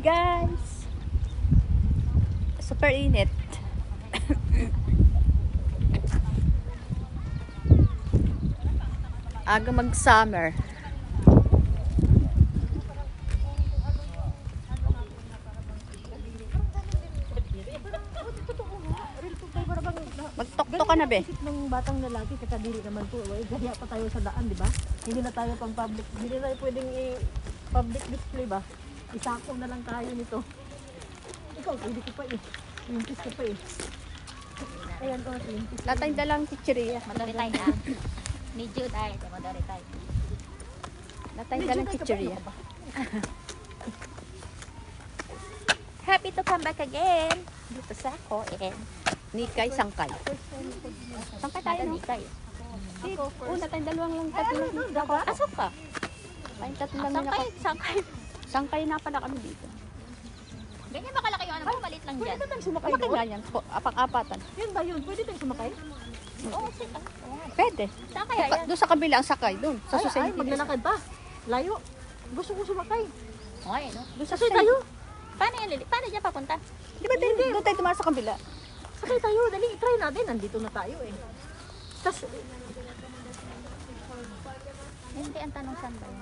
guys. Super init. Aga mag-summer. Magtok-tok ka na, be. Ng batang lalaki, kakadiri naman po. Gaya pa tayo sa daan, di ba? Hindi na tayo pang public. Hindi na tayo pwedeng i-public display ba? Isako na lang tayo nito. Ikaw, pwede ko pa eh. Mintis ko pa eh. Ayan o, mintis. Latay dalang chichirya. Madoritay na. Medyo tayo, madoritay. Latay dalang chichirya. Happy to come back again. Dito sa ako and Nikay, sangkay. sangka tayo Nikay. Una tayong dalawang lang tatlo. Asok ka. Tayong tatlo lang Sangkay, sangkay. Sangkay na pala kami dito. Ganyan ba kalaki yung ano mo? Malit lang dyan. Pwede tayong sumakay Kapag doon? ganyan, apang-apatan. Yun ba yun? Pwede tayong sumakay? Oo, sige. Pwede. Saan kaya yan? Doon sa kabila ang sakay, doon. Sa Ay, society. maglalakad pa. Layo. Gusto ko sumakay. Okay, no? Doon sa Sakay society. tayo. Paano yan, Lili? Paano dyan papunta? Di ba doon tayo tumaas sa kabila? Sakay tayo. Dali, try natin. Nandito na tayo eh. Tas, Hindi, ang tanong saan ba yun?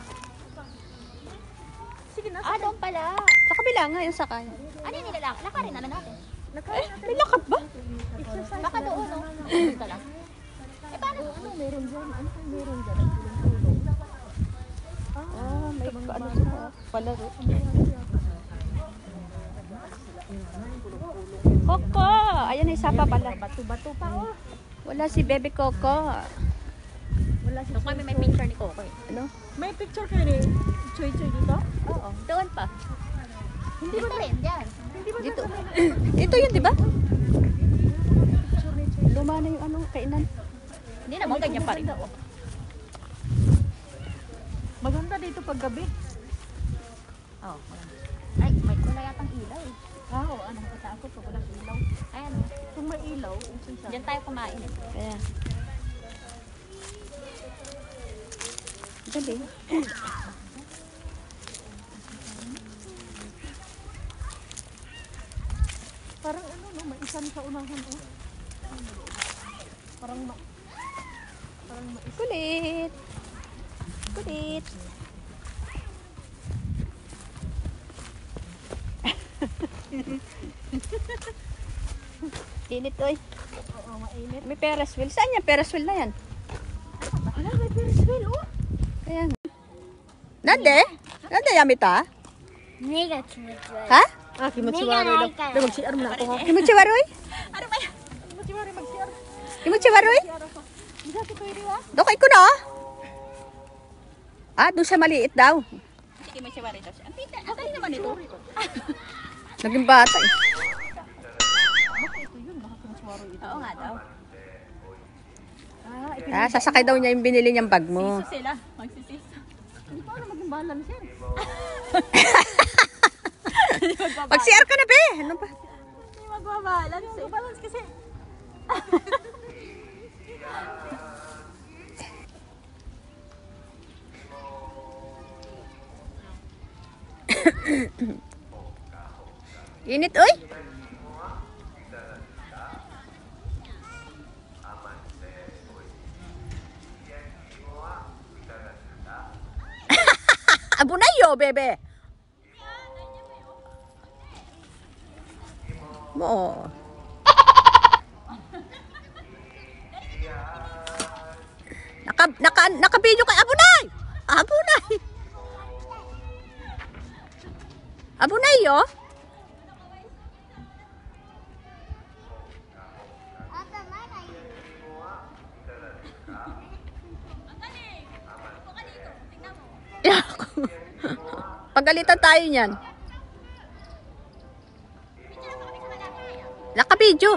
sige na. Ah, doon pala. Sa kabila nga yung sakay. Ano yung nilalak? Lakarin na natin. Nakaya natin. May lakad ba? Baka doon, no? Doon ka lang. Eh, paano? Ano meron dyan? Ano kang meron dyan? Ang tulong-tulong. Ah, may ano sila. Palaro. Coco! Ayan na isa pa pala. Bato-bato pa oh. Wala si Bebe Coco. Wala si Doon kami may picture ni Coco. Ano? May picture kayo ni Choy-Choy dito? Oo. Doon pa. Hindi ba rin dyan? Hindi ba Dito. Ito yun, di ba? Luma na yung ano, kainan. Hindi naman ganyan pa rin. maganda dito pag gabi? Oo. Ay, may wala yatang ilaw eh. Oo, ano katakot pag walang ilaw. Ayan. Kung may ilaw, unsan siya. Diyan tayo kumain eh. Kaya. Gabi. Parang ano no, may isan sa unahan oh. Parang Kulit. Kulit. Init, oy. oo, mainit. May Ferris wheel. Saan yan? Ferris wheel na yan. Ala, may Ferris wheel oh. Ayan. Nande? Nande yamita? Ha? Ah, kimachiwari daw. Daw mag-CR mo na ako. Kimuchi waroy? Ano ba yan? Kimachiwari mag-CR. Kimuchi waroy? Hindi ko pwede ah. Dokay ko na. Ah, doon siya maliit daw. Sige, may siwari daw siya. Ang dali naman ito. Naging bata eh. Ito yun, baka kimachiwari ito. Oo nga daw. Ah, ito Ah, sasakay daw niya yung binili niyang bag mo. Siso sila. Magsisiso. hindi pa ano maging balance yan. Mag-CR ka na, be. Ano ba? Hindi magbabalance eh. Balance kasi. Init, oy. Abo na yo, bebe. Mo. Naka-video kay Abunay. Abunay. Abunay yo. Pagalitan tayo niyan. Naka-video.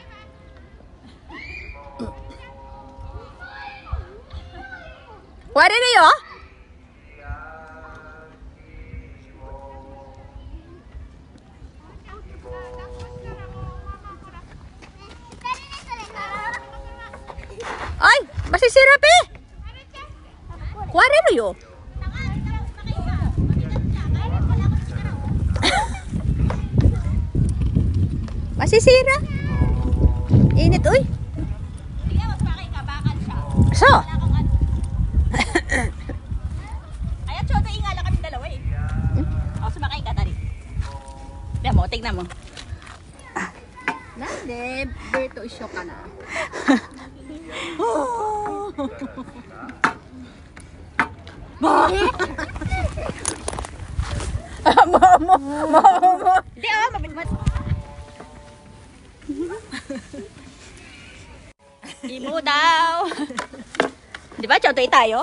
Wari na yo? Ay, masisira pe. Wari na yo? Masisira. Init, uy. Sige, mas makikabakan siya. So, Wala kang ano. Ayan, Choto, ingala kami dalawa eh. O, sumakay ka, tari. Tignan mo. Nande, Berto, isyo ka na. Hindi, mabigmat. Imo daw. Di ba, Choto, tayo?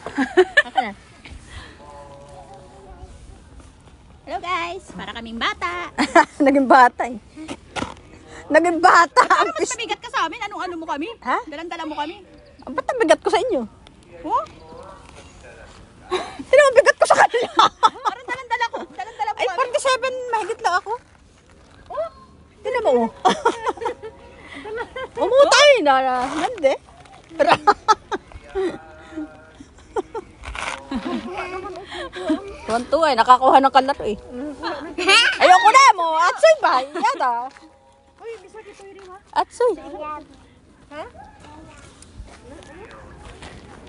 Hello guys, para kaming bata. naging bata eh. Naging bata. Ano mas mabigat ka sa amin? Anong mo kami? Ha? Dalang-dala mo kami? Ba't ang bigat ko sa inyo? Oh? Sino ang bigat ko sa kanila? Parang dalang-dala ko. Dalang-dala mo Ay, kami. 47, mahigit lang ako. Oh, tinan mo. Umutay na. Hindi. Tuwan-tuwa eh. Nakakuha ng kalaro eh. Ayoko na mo. Atsoy ba? Yata. Atsoy.